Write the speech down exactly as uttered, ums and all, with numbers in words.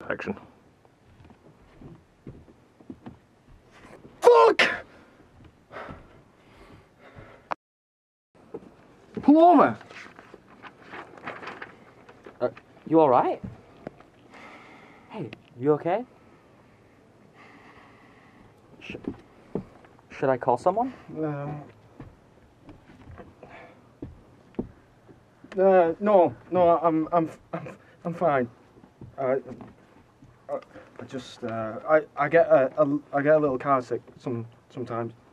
infection. Fuck! Pull over! Uh, you alright? Hey, you okay? Sh should I call someone? Um, uh, no, no, I'm, I'm, I'm, I'm fine. I, I, I just, uh, I, I get a, a, I get a little car sick some, sometimes.